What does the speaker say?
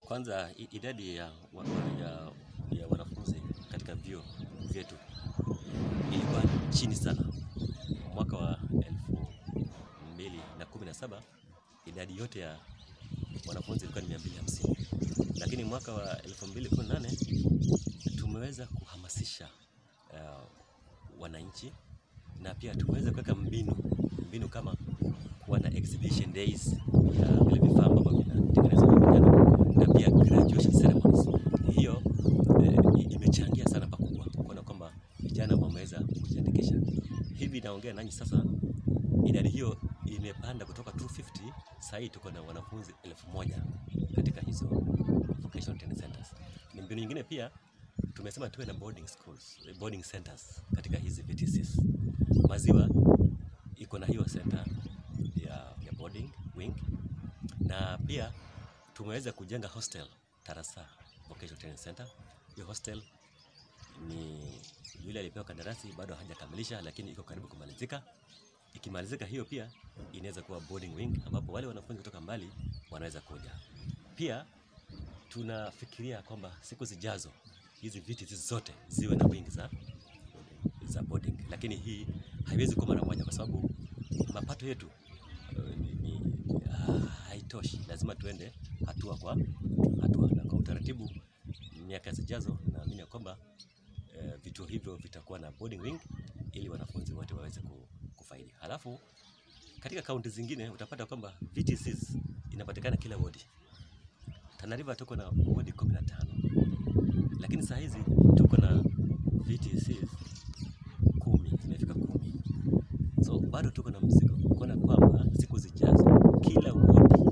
Kwanza idadi ya wanafunzi katika vyuo vyetu ilikuwa chini sana. Mwaka wa 2017 idadi yote ya wanafunzi ilikuwa ni 250. Lakini mwaka wa 2018 tumeweza kuhamasisha wananchi, na pia tumeweza kuweka mbinu kama kuwa na exhibition days ya vile vifaa ambavyo vinatengenezwa na vijana, na pia graduation ceremonies. Hiyo imechangia sana pakubwa kuona kwamba vijana wameweza kujiandikisha. Hivi naongea nanyi sasa, idadi hiyo imepanda kutoka 250, sasa hivi tuko na wanafunzi 1000 katika hizo vocational training centers. Ni mbinu nyingine pia tumesema tuwe na boarding centers katika hizi VTCs. Maziwa iko na hiyo center ya boarding wing, na pia tumeweza kujenga hostel Tarasa Vocational Training Center. Hiyo hostel ni yule alipewa kandarasi bado hajakamilisha, lakini iko karibu kumalizika. Ikimalizika hiyo pia inaweza kuwa boarding wing, ambapo wale wanafunzi kutoka mbali wanaweza kuja. Pia tunafikiria kwamba siku zijazo hizi VTCs zote ziwe na wing za boarding, lakini hii haiwezi kuwa mara moja kwa sababu mapato yetu haitoshi. Lazima tuende hatua kwa hatua, na kwa utaratibu miaka zijazo naamini kwamba vituo hivyo vitakuwa na boarding wing ili wanafunzi wote waweze kufaidi. Halafu katika kaunti zingine utapata kwamba VTCs inapatikana kila wodi. Tana River tuko na wodi 15, lakini saa hizi tuko na VTCs 10, zimefika 10. So bado tuko na mzigo kuona kwamba siku zijazo kila wodi